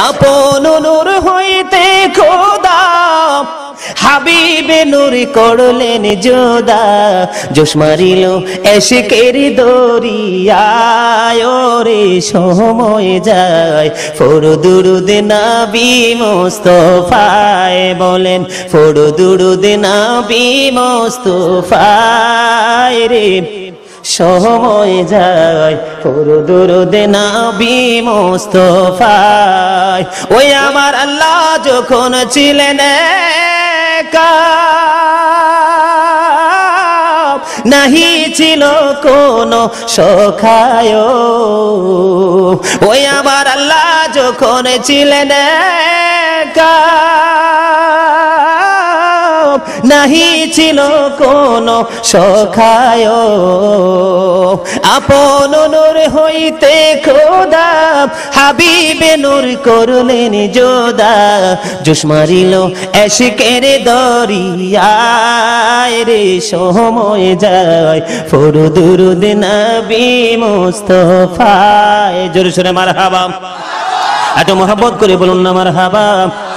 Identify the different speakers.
Speaker 1: আপন নূর হইতে খোদা হাবিবে নূর করলেন জোদা জোশ মারিল এশকের দরিয়ায় রে সময় যায় ফোড় দুরুদ নবী মুস্তাফায় বলেন ফোড় দুরুদ নবী মুস্তাফায় রে সময় যায় ফোড় দুরুদ নবী মুস্তাফায় ওই আমার আল্লাহ যখন ছিলেন নাহি ছিল কোন সখায় ওই আমার আল্লাহ যখন ছিলেন নাহি ছিল কোন সখায় আপন নূর হইতে খোদা হাবিবে নূর করলেন জোদা জোশ মারিল এশকের দরিয়ায় রে সময় যায় ফোড় দুরুদ নবী মুস্তাফায় জোরে সোরে মারহাবা এত মোহাব্বত করে বলুন না মারহাবা